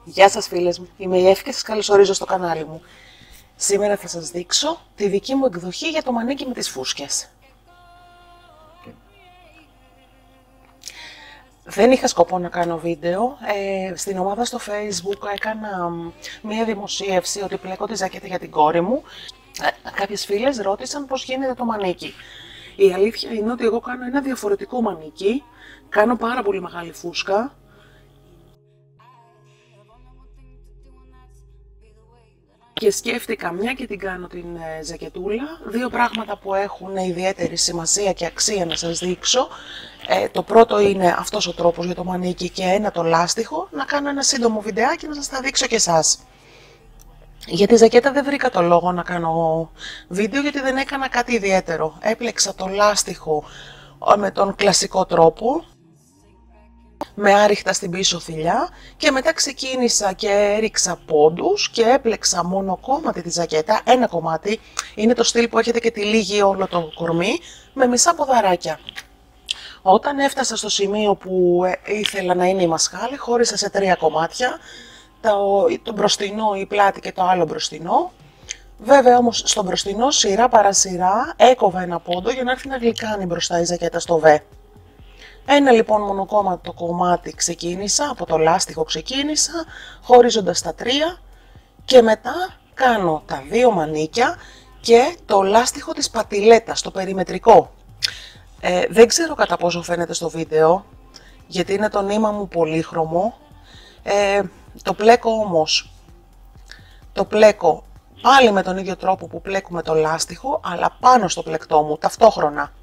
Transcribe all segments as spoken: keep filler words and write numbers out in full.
Γεια σας φίλες μου, είμαι η Εύη και σας καλωσορίζω στο κανάλι μου. Σήμερα θα σας δείξω τη δική μου εκδοχή για το μανίκι με τις φούσκες. Δεν είχα σκοπό να κάνω βίντεο. Ε, στην ομάδα στο Facebook έκανα μία δημοσίευση ότι πλέκω τη ζακέτα για την κόρη μου. Ε, κάποιες φίλες ρώτησαν πώς γίνεται το μανίκι. Η αλήθεια είναι ότι εγώ κάνω ένα διαφορετικό μανίκι. Κάνω πάρα πολύ μεγάλη φούσκα. Και σκέφτηκα, μια και την κάνω την ζακετούλα, δύο πράγματα που έχουν ιδιαίτερη σημασία και αξία να σας δείξω. Ε, το πρώτο είναι αυτός ο τρόπος για το μανίκι και ένα το λάστιχο. Να κάνω ένα σύντομο βιντεάκι να σας τα δείξω και εσάς. Για τη ζακέτα δεν βρήκα το λόγο να κάνω βίντεο γιατί δεν έκανα κάτι ιδιαίτερο. Έπλεξα το λάστιχο με τον κλασικό τρόπο, με άριχτα στην πίσω θηλιά και μετά ξεκίνησα και έριξα πόντους και έπλεξα μόνο κομμάτι τη ζακέτα, ένα κομμάτι, είναι το στυλ που έχετε και τη λίγη όλο το κορμί, με μισά ποδαράκια. Όταν έφτασα στο σημείο που ήθελα να είναι η μασχάλη, χώρισα σε τρία κομμάτια, το, το μπροστινό, η πλάτη και το άλλο μπροστινό. Βέβαια όμως στο μπροστινό σειρά παρά σειρά έκοβα ένα πόντο για να έρθει να γλυκάνει μπροστά η ζακέτα στο β. Ένα λοιπόν μονοκόμματο κομμάτι ξεκίνησα, από το λάστιχο ξεκίνησα, χωρίζοντας τα τρία και μετά κάνω τα δύο μανίκια και το λάστιχο της πατηλέτας, το περιμετρικό. Ε, δεν ξέρω κατά πόσο φαίνεται στο βίντεο, γιατί είναι το νήμα μου πολύχρωμο. Ε, το πλέκω όμως, το πλέκω πάλι με τον ίδιο τρόπο που πλέκουμε το λάστιχο, αλλά πάνω στο πλεκτό μου, ταυτόχρονα.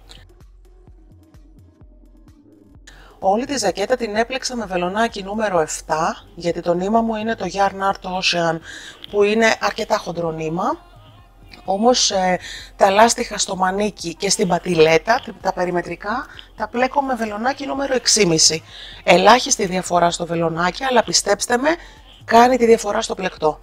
Όλη τη ζακέτα την έπλεξα με βελονάκι νούμερο επτά, γιατί το νήμα μου είναι το Yarn Art Ocean, που είναι αρκετά χοντρό νήμα. Όμως ε, τα λάστιχα στο μανίκι και στην πατηλέτα, τα περιμετρικά, τα πλέκω με βελονάκι νούμερο έξι κόμμα πέντε. Ελάχιστη διαφορά στο βελονάκι, αλλά πιστέψτε με, κάνει τη διαφορά στο πλεκτό.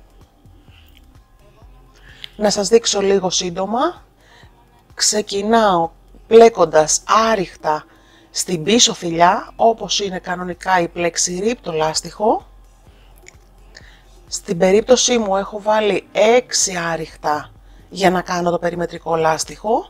Να σας δείξω λίγο σύντομα. Ξεκινάω πλέκοντας άριχτα στην πίσω θηλιά, όπως είναι κανονικά η πλέξη ρίπ το λάστιχο. Στην περίπτωσή μου έχω βάλει έξι άριχτα για να κάνω το περιμετρικό λάστιχο.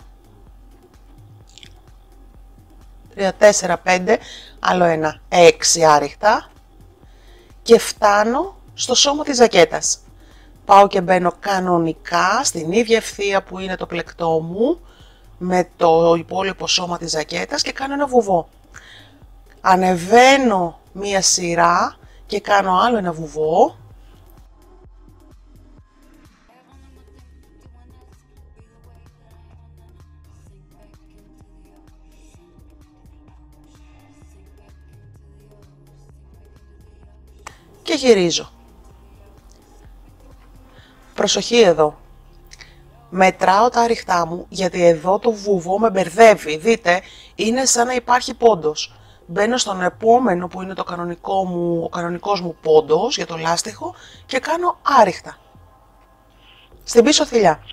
τρία, τέσσερα, πέντε, άλλο ένα, έξι άριχτα. Και φτάνω στο σώμα της ζακέτας. Πάω και μπαίνω κανονικά στην ίδια ευθεία που είναι το πλεκτό μου, με το υπόλοιπο σώμα της ζακέτας και κάνω ένα βουβό. Ανεβαίνω μία σειρά και κάνω άλλο ένα βουβό. Και γυρίζω. Προσοχή εδώ. Μετράω τα άριχτά μου, γιατί εδώ το βουβό με μπερδεύει. Δείτε, είναι σαν να υπάρχει πόντος. Μπαίνω στον επόμενο που είναι το κανονικό μου, ο κανονικός μου πόντος για το λάστιχο και κάνω άριχτα. Στην πίσω θηλιά.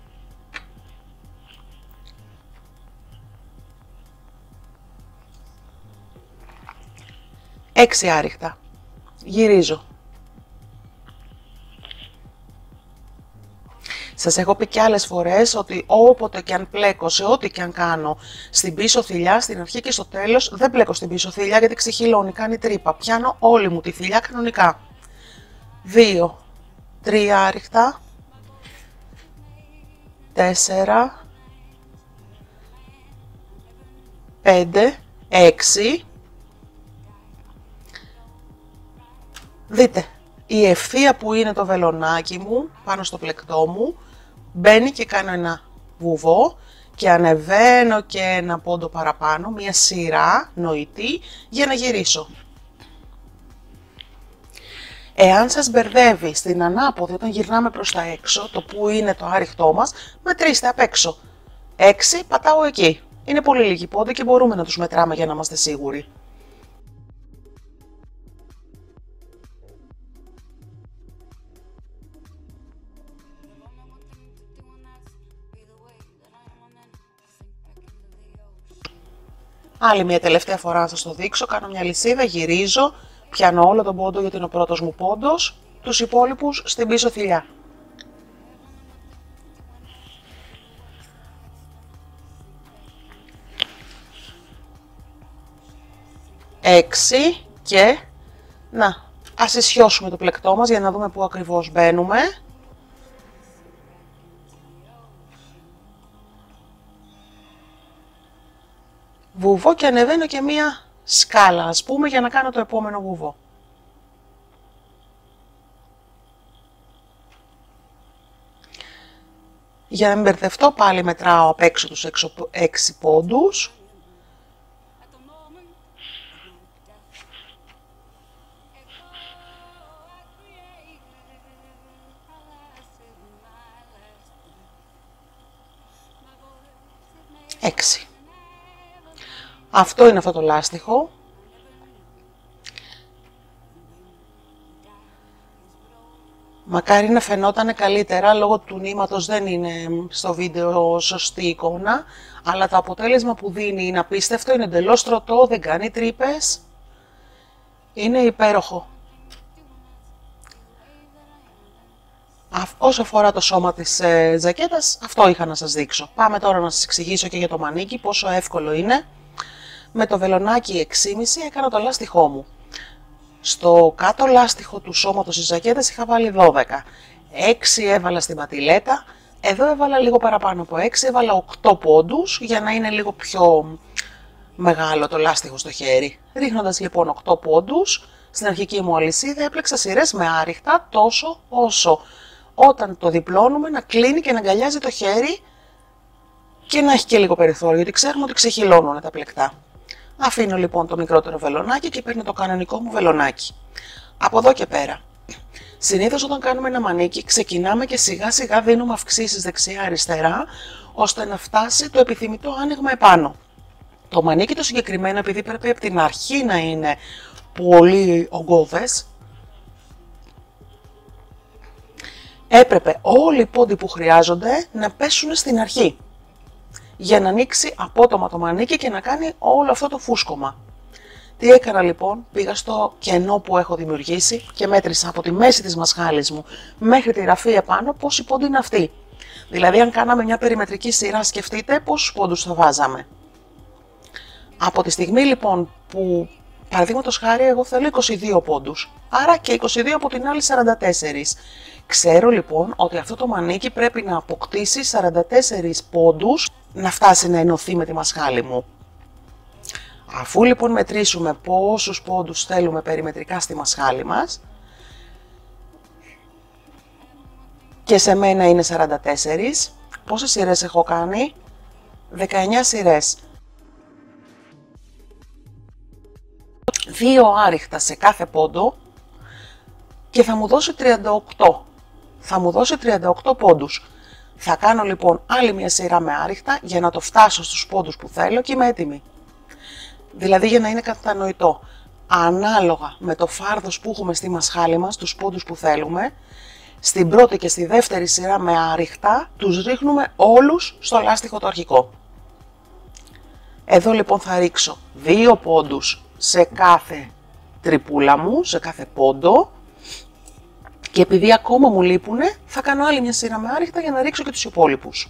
Έξι άριχτα. Γυρίζω. Σας έχω πει και άλλες φορές ότι όποτε και αν πλέκω, σε ό,τι και αν κάνω στην πίσω θηλιά, στην αρχή και στο τέλος, δεν πλέκω στην πίσω θηλιά γιατί ξεχυλώνει, κάνει τρύπα. Πιάνω όλη μου τη θηλιά κανονικά. Δύο, τρία άριχτα, τέσσερα, πέντε, έξι. Δείτε, η ευθεία που είναι το βελονάκι μου πάνω στο πλεκτό μου μπαίνει και κάνω ένα βουβό και ανεβαίνω και ένα πόντο παραπάνω, μια σειρά νοητή για να γυρίσω. Εάν σας μπερδεύει στην ανάποδη όταν γυρνάμε προς τα έξω, το που είναι το άριχτό μας, μετρήστε απ' έξω. έξι πατάω εκεί. Είναι πολύ λίγοι πόντοι και μπορούμε να τους μετράμε για να είμαστε σίγουροι. Άλλη μια τελευταία φορά να σας το δείξω, κάνω μια λυσίδα, γυρίζω, Πιάνω όλο τον πόντο γιατί είναι ο πρώτος μου πόντος, τους υπόλοιπους στην πίσω θηλιά. Έξι και να, ας ισιώσουμε το πλεκτό μας για να δούμε πού ακριβώς μπαίνουμε. Βουβό και ανεβαίνω και μία σκάλα, ας πούμε, για να κάνω το επόμενο βουβό. Για να μην μπερδευτώ, πάλι μετράω απ' έξω τους έξι πόντους. έξι. Αυτό είναι αυτό το λάστιχο. Μακάρι να φαινόταν καλύτερα, λόγω του νήματος δεν είναι στο βίντεο σωστή εικόνα, αλλά το αποτέλεσμα που δίνει είναι απίστευτο, είναι εντελώς τρωτό, δεν κάνει τρύπες, είναι υπέροχο. Όσο αφορά το σώμα της ε, ζακέτας, αυτό είχα να σας δείξω. Πάμε τώρα να σας εξηγήσω και για το μανίκι πόσο εύκολο είναι. Με το βελονάκι έξι κόμμα πέντε έκανα το λάστιχό μου. Στο κάτω λάστιχο του σώματος της ζακέτας είχα βάλει δώδεκα. έξι έβαλα στην πατηλέτα, εδώ έβαλα λίγο παραπάνω από έξι, έβαλα οκτώ πόντους για να είναι λίγο πιο μεγάλο το λάστιχο στο χέρι. Ρίχνοντας λοιπόν οκτώ πόντους, στην αρχική μου αλυσίδα έπλεξα σειρές με άριχτα τόσο όσο όταν το διπλώνουμε να κλείνει και να αγκαλιάζει το χέρι και να έχει και λίγο περιθώριο, γιατί ξέρουμε ότι ξεχυλώνουν τα πλεκτά. Αφήνω λοιπόν το μικρότερο βελονάκι και παίρνω το κανονικό μου βελονάκι. Από εδώ και πέρα, συνήθως όταν κάνουμε ένα μανίκι ξεκινάμε και σιγά σιγά δίνουμε αυξήσεις δεξιά-αριστερά, ώστε να φτάσει το επιθυμητό άνοιγμα επάνω. Το μανίκι το συγκεκριμένο, επειδή πρέπει από την αρχή να είναι πολύ ογκώδες, έπρεπε όλοι οι πόντοι που χρειάζονται να πέσουν στην αρχή, για να ανοίξει απότομα το μανίκι και να κάνει όλο αυτό το φούσκωμα. Τι έκανα λοιπόν, πήγα στο κενό που έχω δημιουργήσει και μέτρησα από τη μέση της μασχάλης μου μέχρι τη ραφή επάνω πόσοι πόντοι είναι αυτοί. Δηλαδή αν κάναμε μια περιμετρική σειρά, σκεφτείτε πόσους πόντους θα βάζαμε. Από τη στιγμή λοιπόν που, παραδείγματος χάρη, εγώ θέλω είκοσι δύο πόντους, άρα και είκοσι δύο από την άλλη σαράντα τέσσερα. Ξέρω λοιπόν ότι αυτό το μανίκι πρέπει να αποκτήσει σαράντα τέσσερις πόντους να φτάσει να ενωθεί με τη μασχάλη μου. Αφού λοιπόν μετρήσουμε πόσους πόντους θέλουμε περιμετρικά στη μασχάλη μας, και σε μένα είναι σαράντα τέσσερα, πόσες σειρές έχω κάνει? δεκαεννιά σειρές. Δύο άριχτα σε κάθε πόντο και θα μου δώσει τριάντα οκτώ. Θα μου δώσει τριάντα οκτώ πόντους. Θα κάνω λοιπόν άλλη μια σειρά με άριχτα για να το φτάσω στους πόντους που θέλω και είμαι έτοιμη. Δηλαδή, για να είναι κατανοητό, ανάλογα με το φάρδος που έχουμε στη μασχάλη μας, τους πόντους που θέλουμε, στην πρώτη και στη δεύτερη σειρά με άριχτα τους ρίχνουμε όλους στο λάστιχο το αρχικό. Εδώ λοιπόν θα ρίξω δύο πόντους σε κάθε τρυπούλα μου, σε κάθε πόντο, και επειδή ακόμα μου λείπουνε, θα κάνω άλλη μια σειρά με άριχτα για να ρίξω και τους υπόλοιπους.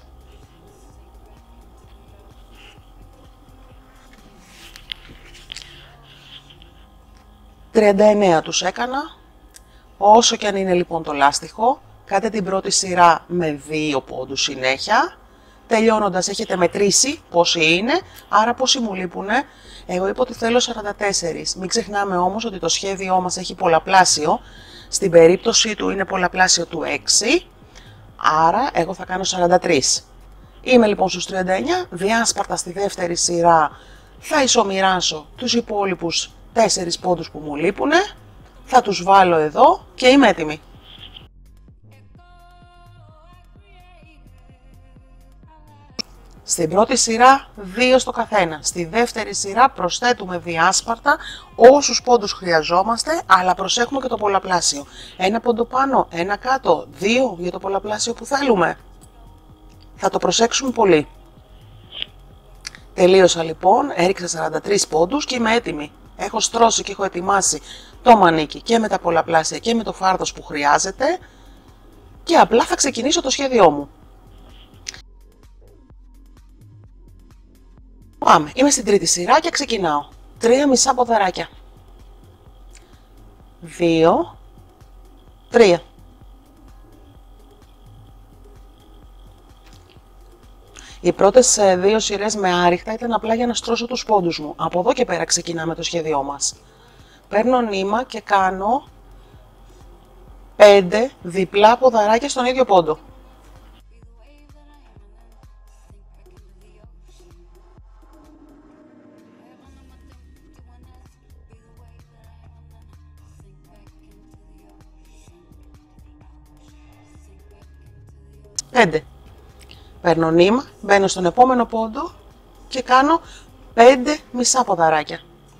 τριάντα εννέα τους έκανα. Όσο και αν είναι λοιπόν το λάστιχο, κάντε την πρώτη σειρά με δύο πόντους συνέχεια. Τελειώνοντας έχετε μετρήσει πόσοι είναι, άρα πόσοι μου λείπουνε. Εγώ είπα ότι θέλω σαράντα τέσσερα. Μην ξεχνάμε όμως ότι το σχέδιό μας έχει πολλαπλάσιο. Στην περίπτωση του είναι πολλαπλάσιο του έξι, άρα εγώ θα κάνω σαράντα τρία. Είμαι λοιπόν στους τριάντα εννέα, διάσπαρτα στη δεύτερη σειρά θα ισομοιράσω τους υπόλοιπους τέσσερις πόντους που μου λείπουνε, θα τους βάλω εδώ και είμαι έτοιμη. Στην πρώτη σειρά δύο στο καθένα, στη δεύτερη σειρά προσθέτουμε διάσπαρτα όσους πόντους χρειαζόμαστε, αλλά προσέχουμε και το πολλαπλάσιο. Ένα πόντο πάνω, ένα κάτω, δύο για το πολλαπλάσιο που θέλουμε. Θα το προσέξουμε πολύ. Τελείωσα λοιπόν, έριξα σαράντα τρεις πόντους και είμαι έτοιμη. Έχω στρώσει και έχω ετοιμάσει το μανίκι και με τα πολλαπλάσια και με το φάρδος που χρειάζεται και απλά θα ξεκινήσω το σχέδιό μου. Πάμε, είμαι στην τρίτη σειρά και ξεκινάω. Τρία μισά ποδαράκια. Δύο, τρία. Οι πρώτες δύο σειρές με άριχτα ήταν απλά για να στρώσω τους πόντους μου. Από εδώ και πέρα ξεκινάμε το σχέδιό μας. Παίρνω νήμα και κάνω πέντε διπλά ποδαράκια στον ίδιο πόντο. πέντε. Παίρνω νήμα, μπαίνω στον επόμενο πόντο και κάνω πέντε μισά ποδαράκια.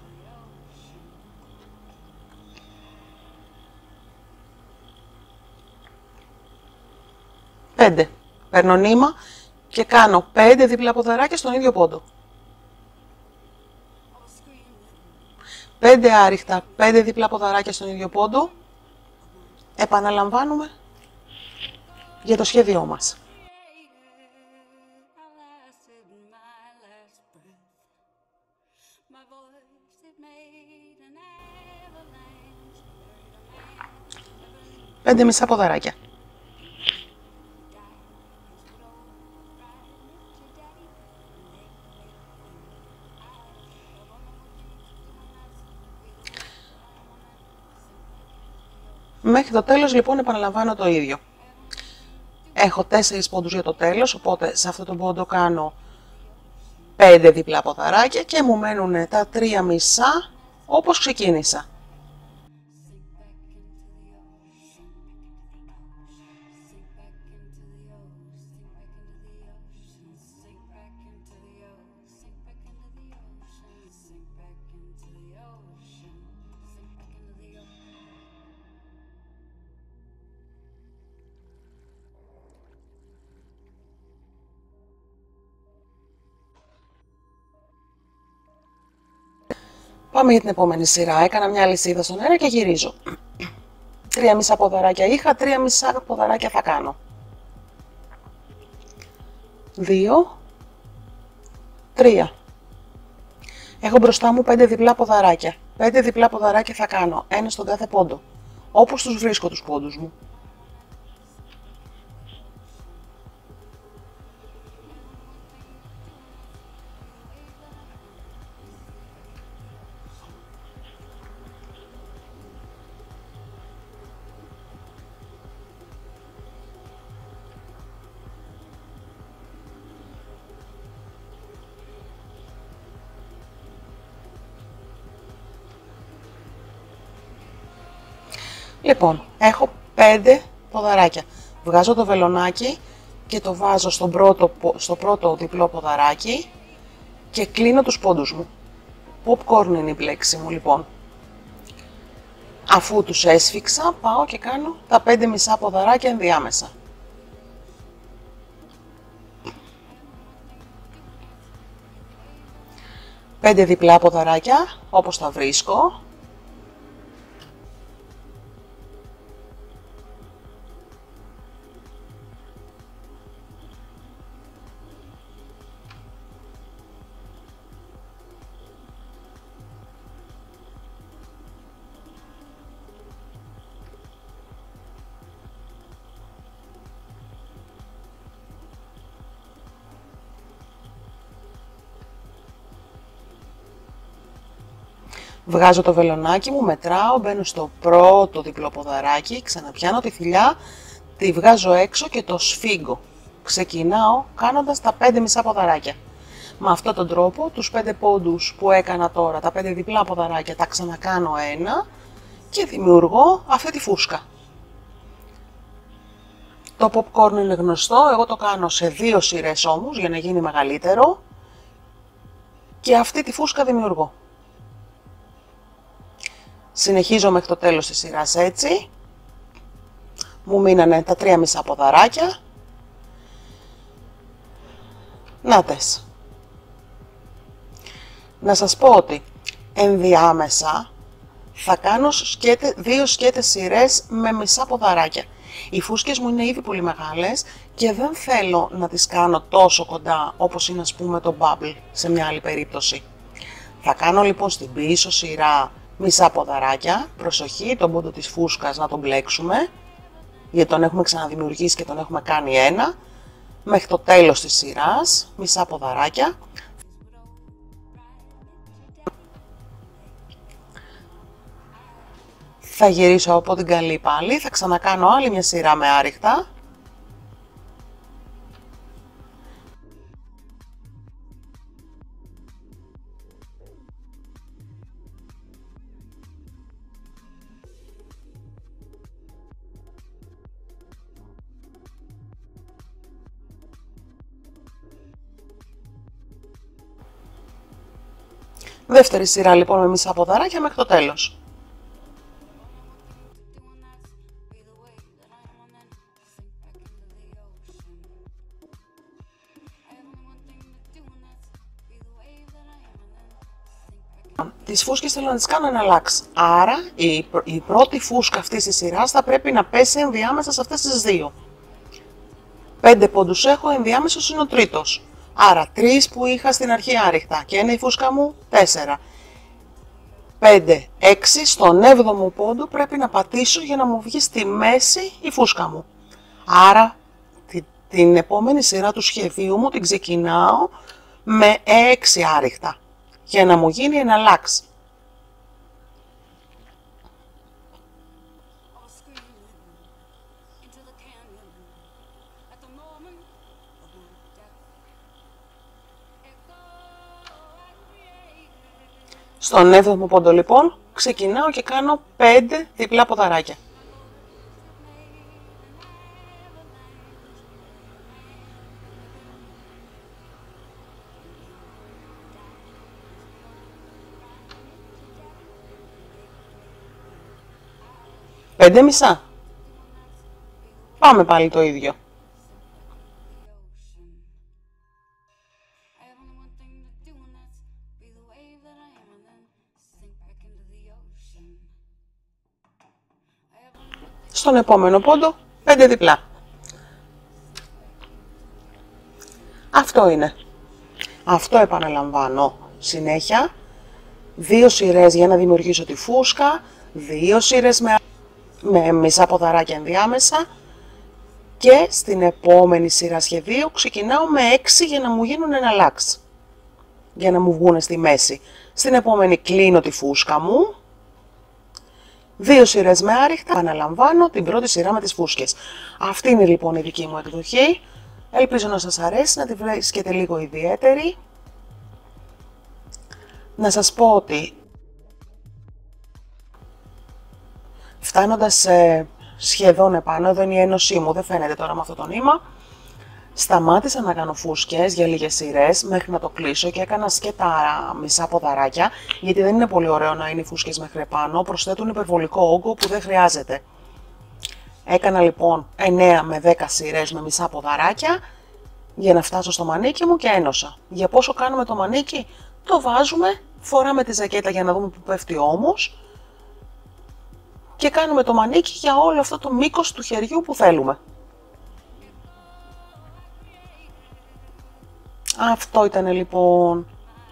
πέντε. Παίρνω νήμα και κάνω πέντε διπλά ποδαράκια στον ίδιο πόντο. πέντε άριχτα, πέντε διπλά ποδαράκια στον ίδιο πόντο. Επαναλαμβάνουμε για το σχέδιό μας. Πέντε μισά ποδαράκια. Μέχρι το τέλος λοιπόν επαναλαμβάνω το ίδιο. Έχω τέσσερις πόντους για το τέλος, οπότε σε αυτό το πόντο κάνω πέντε διπλά ποδαράκια και μου μένουν τα τρία μισά όπως ξεκίνησα. Πάμε για την επόμενη σειρά. Έκανα μια λυσίδα στον αέρα και γυρίζω. Τρία μισά ποδαράκια είχα, τρία μισά ποδαράκια θα κάνω. Δύο, τρία. Έχω μπροστά μου πέντε διπλά ποδαράκια. Πέντε διπλά ποδαράκια θα κάνω, ένα στον κάθε πόντο. Όπως τους βρίσκω τους πόντους μου. Λοιπόν, έχω πέντε ποδαράκια. Βγάζω το βελονάκι και το βάζω στον πρώτο, στο πρώτο διπλό ποδαράκι και κλείνω τους πόντους μου. Popcorn είναι η λέξη μου λοιπόν. Αφού τους έσφιξα, πάω και κάνω τα πέντε μισά ποδαράκια ενδιάμεσα. Πέντε διπλά ποδαράκια, όπως τα βρίσκω. Βγάζω το βελονάκι μου, μετράω, μπαίνω στο πρώτο διπλό ποδαράκι, ξαναπιάνω τη θηλιά, τη βγάζω έξω και το σφίγγω. Ξεκινάω κάνοντας τα πέντε μισά ποδαράκια. Με αυτόν τον τρόπο τους πέντε πόντους που έκανα τώρα, τα πέντε διπλά ποδαράκια, τα ξανακάνω ένα και δημιουργώ αυτή τη φούσκα. Το popcorn είναι γνωστό, εγώ το κάνω σε δύο σειρές όμως για να γίνει μεγαλύτερο και αυτή τη φούσκα δημιουργώ. Συνεχίζω μέχρι το τέλος της σειράς έτσι. Μου μείνανε τα τρία μισά ποδαράκια. Νάτες. Να σας πω ότι ενδιάμεσα Θα κάνω σκέτε, δύο σκέτες σειρές με μισά ποδαράκια. Οι φούσκες μου είναι ήδη πολύ μεγάλες και δεν θέλω να τις κάνω τόσο κοντά όπως είναι, ας πούμε, το bubble σε μια άλλη περίπτωση. Θα κάνω λοιπόν στην πίσω σειρά μισά ποδαράκια. Προσοχή, τον πόντο της φούσκας να τον μπλέξουμε, γιατί τον έχουμε ξαναδημιουργήσει και τον έχουμε κάνει ένα. Μέχρι το τέλος της σειράς, μισά ποδαράκια. Θα γυρίσω από την καλή πάλι, θα ξανακάνω άλλη μια σειρά με άριχτα. Δεύτερη σειρά λοιπόν με μισά ποδαράκια μέχρι το τέλος. Τις φούσκες θέλω να τις κάνω εναλλάξ. Άρα η, η πρώτη φούσκα αυτής της σειράς θα πρέπει να πέσει ενδιάμεσα σε αυτές τις δύο. Πέντε πόντους έχω, ενδιάμεσος είναι ο τρίτος. Άρα τρεις που είχα στην αρχή άριχτα και είναι η φούσκα μου τέσσερα. πέντε, έξι, στον έβδομο πόντο πρέπει να πατήσω για να μου βγει στη μέση η φούσκα μου. Άρα την, την επόμενη σειρά του σχεδίου μου την ξεκινάω με έξι άριχτα για να μου γίνει εναλλάξ. Στον έβδομο πόντο λοιπόν ξεκινάω και κάνω πέντε διπλά ποδαράκια. Πέντε μισά. Πάμε πάλι το ίδιο. Στον επόμενο πόντο, πέντε διπλά. Αυτό είναι. Αυτό επαναλαμβάνω συνέχεια. Δύο σειρές για να δημιουργήσω τη φούσκα, δύο σειρές με, με μισά ποδαράκια ενδιάμεσα και στην επόμενη σειρά σχεδίου ξεκινάω με έξι για να μου γίνουν εναλλάξ, για να μου βγουν στη μέση. Στην επόμενη κλείνω τη φούσκα μου. Δύο σειρές με άριχτα, επαναλαμβάνω την πρώτη σειρά με τις φούσκες. Αυτή είναι λοιπόν η δική μου εκδοχή. Ελπίζω να σας αρέσει, να τη βρίσκετε λίγο ιδιαίτερη. Να σας πω ότι φτάνοντας ε, σχεδόν επάνω, εδώ είναι η ένωσή μου, δεν φαίνεται τώρα με αυτό το νήμα, σταμάτησα να κάνω φούσκες για λίγες σειρές μέχρι να το κλείσω και έκανα σκέτα μισά ποδαράκια, γιατί δεν είναι πολύ ωραίο να είναι οι φούσκες μέχρι επάνω, προσθέτουν υπερβολικό όγκο που δεν χρειάζεται. Έκανα λοιπόν εννέα με δέκα σειρές με μισά ποδαράκια για να φτάσω στο μανίκι μου και ένωσα. Για πόσο κάνουμε το μανίκι? Το βάζουμε, φοράμε τη ζακέτα για να δούμε που πέφτει όμως και κάνουμε το μανίκι για όλο αυτό το μήκος του χεριού που θέλουμε. Αυτό ήταν λοιπόν.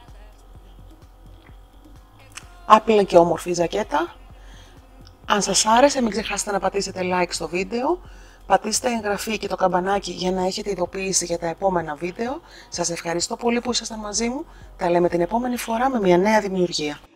Άπλα και όμορφη ζακέτα. Αν σας άρεσε, μην ξεχάσετε να πατήσετε like στο βίντεο. Πατήστε εγγραφή και το καμπανάκι για να έχετε ειδοποίηση για τα επόμενα βίντεο. Σας ευχαριστώ πολύ που ήσασταν μαζί μου. Τα λέμε την επόμενη φορά με μια νέα δημιουργία.